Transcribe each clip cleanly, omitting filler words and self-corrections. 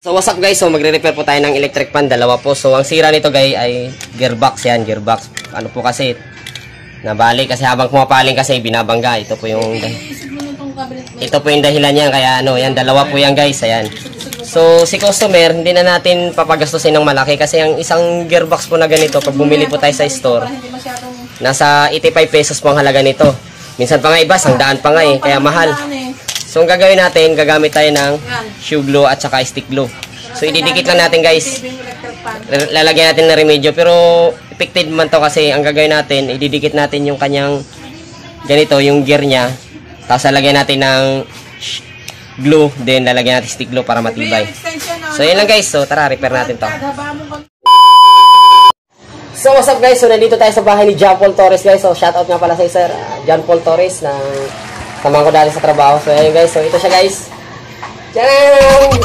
So what's up guys, so magre-repair po tayo ng electric fan, dalawa po. So ang sira nito guys ay gearbox yan, gearbox. Ano po kasi, nabali kasi habang pumapaling kasi binabangga. Ito po yung dahilan niyan, kaya ano, yan dalawa po yan guys, ayan. So si customer, hindi na natin papagastusin ng malaki kasi ang isang gearbox po na ganito, pag bumili po tayo sa store, nasa 85 pesos po ang halaga nito. Minsan pa nga iba, 100 pa nga eh, kaya mahal. So, ang gagawin natin, gagamit tayo ng shoe glue at saka stick glue. So, ididikit lang natin guys. Lalagyan natin ng remedyo. Pero, effective man to kasi ang gagawin natin, ididikit natin yung kanyang ganito, yung gear niya. Tapos, lalagyan natin ng glue. Then, lalagyan natin stick glue para matibay. So, yun lang guys. So, tara, repair natin to. So, what's up guys? So, nandito tayo sa bahay ni John Paul Torres guys. So, shoutout nga pala sa sir, John Paul Torres ng tama ko dali sa trabaho. So, ayun guys. So, ito siya guys. Tcharam!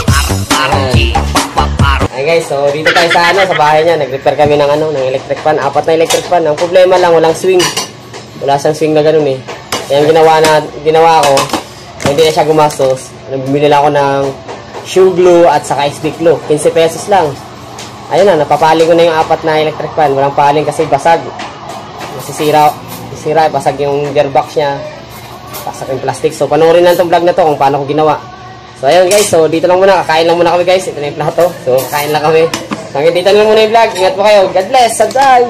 Ayun guys. So, dito tayo sa bahay niya. Nag-repair kami ng ng electric fan. 4 na electric fan. Ang problema lang, walang swing. Wala siyang swing na ganun eh. Kaya ang ginawa ko, hindi na siya gumastos. Bumili lang ako ng shoe glue at saka stick glue. 15 pesos lang. Ayun na, napapaling ko na yung 4 na electric fan. Walang paling kasi basag. Sisira, basag yung gearbox niya. Pasak yung plastic. So, panoorin lang itong vlog na to kung paano ko ginawa. So, ayun guys. So, dito lang muna. Kakain lang muna kami guys. Ito na yung plato. So, kakain lang kami. So, hanggang dito lang muna yung vlog. Ingat po kayo. God bless. Bye!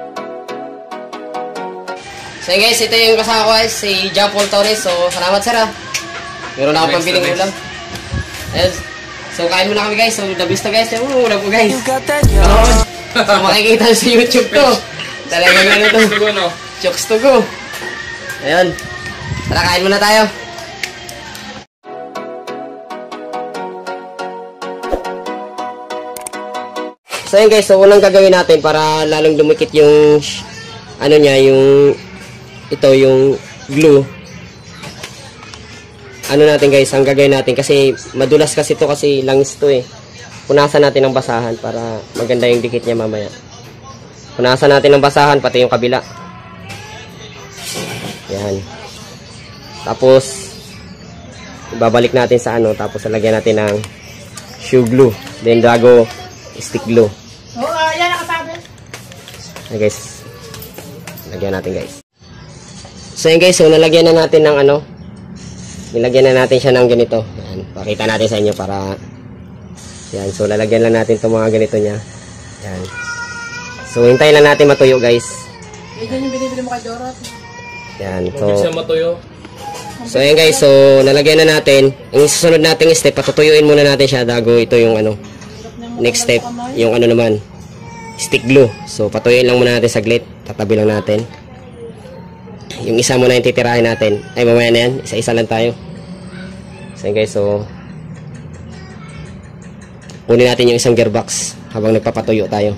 So, guys. Ito yung kasama ko guys. Si John Paul Torres. So, salamat sir ha. Meron na akong pambiling ulam. Ayun. So, kain muna kami guys. So, the best na guys. Ulam po guys. So, makikita sa YouTube to. Talagang ano to. Chokes to go. Ayun. Tara, kain muna tayo. So yun guys, so unang gagawin natin para lalong lumikit yung yung glue. Natin guys, ang gagawin natin kasi madulas kasi to kasi langis to eh. Punasan natin ng basahan para maganda yung dikit niya mamaya. Punasan natin ng basahan pati yung kabila. Yan. Tapos, ibabalik natin sa tapos lalagyan natin ng shoe glue. Then, bago, stick glue. Yan nakasabi. Ayan guys. Lagyan natin guys. So, yan guys. So, nalagyan na natin ng nilagyan na natin siya ng ganito. Ayan. Pakita natin sa inyo para, yan. So, lalagyan lang natin itong mga ganito niya. Yan. So, hintayin lang natin matuyo guys. Yan yung binibili mo kay Dorot. Yan. So, matuyo. So ayan guys, so nalagyan na natin. Ang susunod nating step, patutuyuin muna natin siya bago ito yung next step, yung naman, stick glue. So patuyuin lang muna natin saglit, tatabi lang natin. Yung isa muna yung titirahin natin. Ay mamaya na yan, isa-isa lang tayo. So ayan guys, so kunin natin yung isang gearbox habang nagpapatuyo tayo.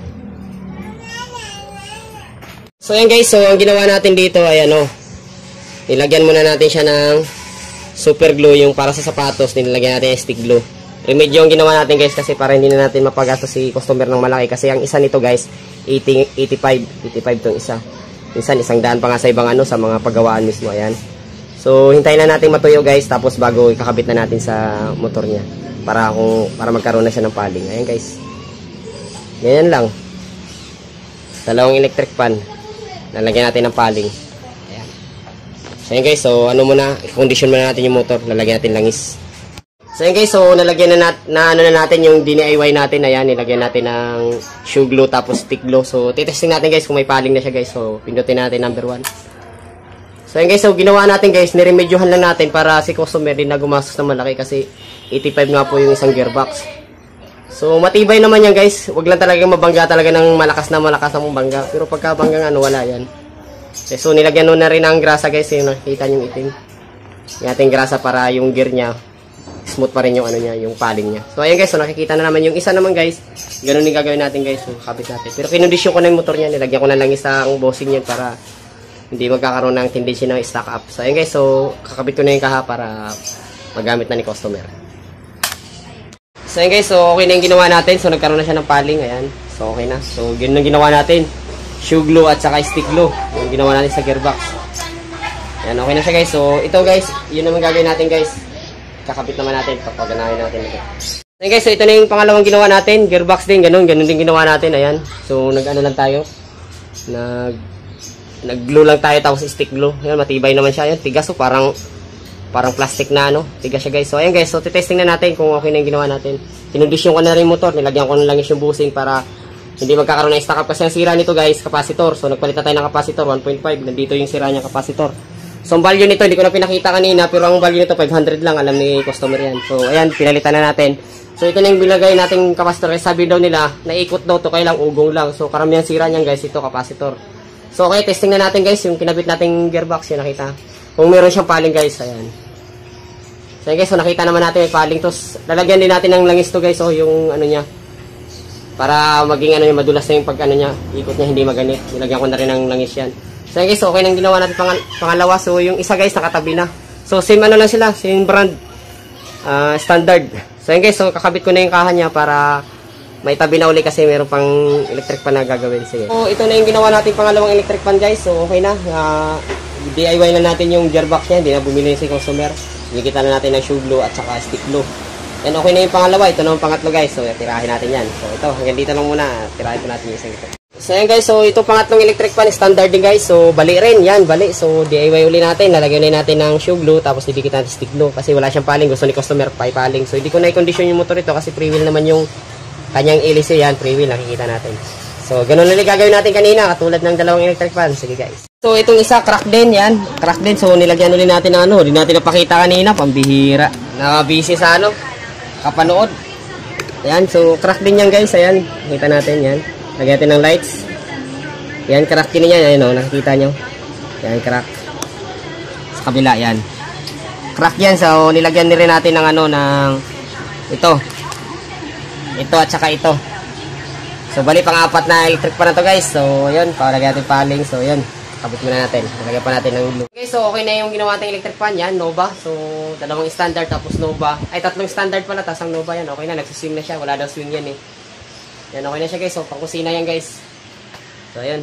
So ayan guys, so ang ginawa natin dito ay nilagyan muna natin siya ng super glue, yung para sa sapatos, nilagyan natin yung stick glue. Remedyo yung ginawa natin guys kasi para hindi na natin mapagastos si customer ng malaki kasi ang isa nito guys, 85 tong isa. Minsan 100 pa nga sa ibang sa mga paggawaan mismo, ayan. So hintayin na natin matuyo guys tapos bago ikakabit na natin sa motor niya para magkaroon na siya ng paling. Ayan guys. Ganyan lang. Dalawang electric fan. Lalagyan natin ng paling. So yun guys, so i-condition muna natin yung motor, lalagyan natin langis. So yun guys, so nalagyan na natin yung DIY natin, ayan, nilagyan natin ng shoe glue tapos stick glue. So titesting natin guys kung may paling na siya guys, so pindutin natin number 1. So yun guys, so ginawa natin guys, niremedyohan lang natin para si customer din na gumastos na malaki kasi 85 nga po yung isang gearbox. So matibay naman yan guys, wag lang talagang mabangga talaga ng malakas na bangga, pero pagka banggang wala yan. So, nilagyan na rin ang grasa guys. Yung nakikita nyo yung itim. Yung ating grasa para yung gear niya smooth pa rin yung yung paling niya. So, ayan guys. So, nakikita na naman yung isa naman guys. Ganun yung gagawin natin guys. So, kabit natin. Pero kinondisyon ko na yung motor niya. Nilagyan ko na lang isang bossing niya para hindi magkakaroon ng tendency ng stack up. So, ayan guys. So, kakabit ko na yung kaha para magamit na ni customer. So, ayan guys. So, okay na yung ginawa natin. So, nagkaroon na siya ng paling. Ayan. So, okay na. So, ganun ang ginawa natin. Shoe glue at saka stick glue yung ginawa natin sa gearbox. Ayan, okay na siya guys. So ito guys, yun naman gagawin natin guys. Kakabit naman natin, papaganahin natin ito. Ayan guys, so ito na yung pangalawang ginawa natin. Gearbox din, ganun din ginawa natin. Ayan. So, nag-ano lang tayo. Nag-glue lang tayo tapos stick glue. Ayan, matibay naman siya. Ayan, tigas. So, parang plastic na ano. Tigas siya guys. So, ayan guys. So, titesting na natin kung okay na yung ginawa natin. Kinondisyon ko na rin yung motor. Nilagyan ko na lang yung busing para hindi magkakaroon ng stock up. Kasi ang sira nito guys, capacitor. So, nagpalit na tayo ng capacitor. 1.5. Nandito yung sira niya capacitor. So, ang value nito, hindi ko na pinakita kanina, pero ang value nito, 500 lang. Alam ni customer yan. So, ayan, pinalitan na natin. So, ito na yung bilagay nating capacitor. Kasi sabi daw nila, naikot daw to kailang ugong lang. So, karamihan sira niyan guys, ito, capacitor. So, okay, testing na natin guys, yung kinabit nating gearbox, yung nakita. Kung meron siyang paling guys, ayan. So, ayan guys, so nakita naman natin may paling. Tapos, lalagyan din natin ng langis to guys, so, yung ano niya. Para maging ano niya, madulas na yung pag ano niya, ikot niya, hindi maganit. Nilagyan ko na rin ng langis yan. So guys, okay nang ginawa natin pangalawa. So yung isa guys nakatabi na. So same ano lang sila, same brand. Standard. So guys, so kakabit ko na yung kaha niya para may tabi na uli kasi meron pang electric pan na gagawin. Sige. So ito na yung ginawa natin pangalawang electric pan guys. So okay na. DIY na natin yung gearbox niya, hindi na bumili si customer. Nikita na natin ng shoe glue at saka stick glue. And okay na yung pangalawa, ito na yung pangatlo guys. So tirahin natin yan. So ito, hanggang dito lang muna. Tirahin ko natin yung isang ito. So yan guys, so ito pangatlong electric pan, standard din guys. So bali rin, yan, bali. So DIY uli natin, lalagyan ulit natin ng shoe glue, tapos didikit natin stick glue. Kasi wala siyang paling, gusto ni customer paling. So hindi ko na i-condition yung motor ito kasi free wheel naman yung kanyang hélice yan, free wheel, nakikita natin. So ganun ulit gagawin natin kanina, katulad ng dalawang electric pan. Sige guys. So itong isa, crack din, yan. Crack din, so nilagyan ulit natin ng ano, hindi natin napakita kanina, pambihira. Nakabisi sa ano, kapanood. Ayan, so crack din yan guys, ayan. Nakita natin yan. Lagyan natin ng lights. Yan, crack din yan. Ayan o, nakikita nyo. Yan, crack. Sa kabila, yan. Crack yan. So, nilagyan din rin natin ng ano, ng ito. Ito at saka ito. So, bali pang-apat na electric pa na to guys. So, yun, palagyan natin paling. So, yun, kabit muna natin. Lagyan pa natin ng glue. Okay, so okay na yung ginawa natin electric pan. Yan, Nova. So, dalawang standard tapos Nova. Ay, tatlong standard pala, tapos ang Nova yan. Okay na, nagsiswing na siya. Wala daw swing yan eh. Yan, okay na siya guys. So, pang-kusina yan guys. So, ayan.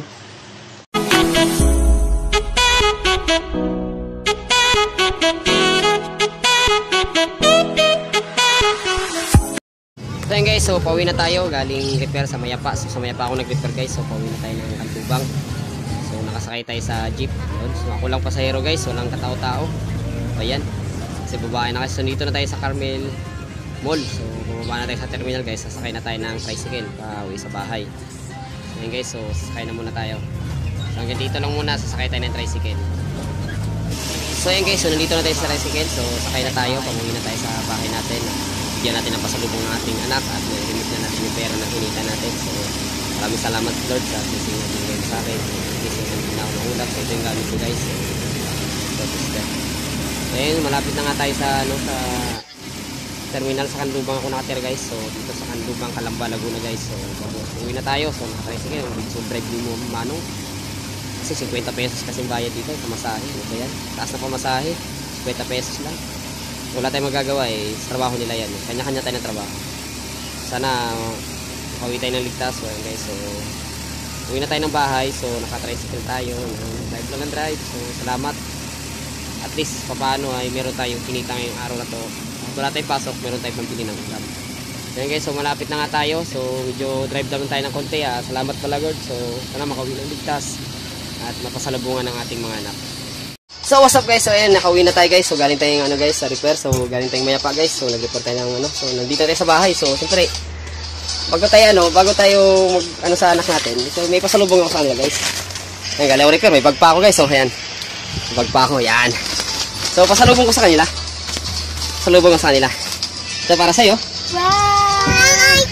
So, ayan guys. So, pauwi na tayo. Galing repair sa Mayapa. So, sa Mayapa ako nag-repair guys. So, pauwi na tayo ng Kantubang. So, nakasakay tayo sa jeep. Yun. So, ako lang pasahero guys. Walang katao-tao. So, ayan. Kasi babae na kasi. So, dito na tayo sa Carmel Mall. So, bumaba na tayo sa terminal guys. Sasakay na tayo ng tricycle pauwi sa bahay. So, ayan guys. So, sasakay na muna tayo. So, hanggang dito lang muna. Sasakay tayo ng tricycle. So, ayan guys. So, nandito na tayo sa tricycle. So, sakay na tayo. Pamuwi na tayo sa bahay natin. Bigyan natin ng pasalubong ng ating anak at na-remit na natin yung pera na hinita natin. So, maraming salamat Lord sa blessing na binigay mo sa akin. Blessing na hindi na ako maulap. So, ito yung gamit ko guys. So, ayun, malapit na nga tayo sa, ano, sa terminal sa Kandubang ako nakatira guys. So, dito sa Kandubang, Calamba, Laguna guys. So, uwi na tayo. So, nakatricycle. So, drive mo manong. Kasi 50 pesos kasi bayad dito. Pamasahe. Ano ba yan? Taas na pamasahe. 50 pesos lang. Wala tayong magagawa eh. Sa trabaho nila yan. Kanya-kanya tayo ng trabaho. Sana makauwi tayo ng ligtas. So, guys, so uwi na tayo ng bahay. So nakatricycle tayo. Drive lang ng drive. So salamat. At least papaano ay meron tayong kinita ngayong araw na to. Wala tayong pasok. Meron tayong pambili ng ulam. So guys, so malapit na nga tayo. So medyo drive down tayo ng konti. Salamat pala Lord. So sana makauwi ng ligtas. At mapasalubungan ng ating mga anak. So what's up guys, so ayan, nakauwi na tayo guys. So galing tayong ano guys, sa repair. So galing tayong Mayapa guys. So nag-report tayo ng ano. So nandito tayo sa bahay. So siyempre, bago tayo mag ano sa anak natin. So may pasalubong ako sa kanila guys. Ayan, galing ako repair, may bag pa ako guys. So ayan, bag pa ako, yan. So pasalubong ko sa kanila. Pasalubong ko sa kanila. Ito para sa'yo. Wow!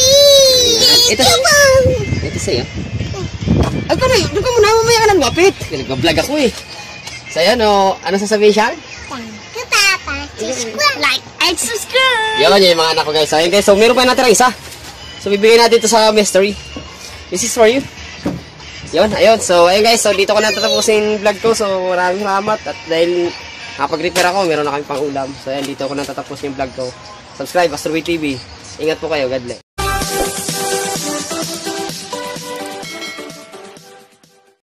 Ito sa'yo. Ay, doon ka muna, mamaya ka nang mapit. Nag-vlog ako eh. So ayan, ano sasabihin siya? Thank you, Papa. Subscribe, like, and subscribe. Yan yung mga anak ko guys. So ayan guys, so meron pa natin isa. So bibigyan natin ito sa mystery. This is for you. Yun, ayun. So ayun guys, so dito ko na tatapusin vlog ko. So maraming salamat. At dahil nakapag-repair ako, meron na kami pang ulam. So ayan, dito ko na tatapusin yung vlog ko. Subscribe, Astroboy TV. Ingat po kayo, God bless.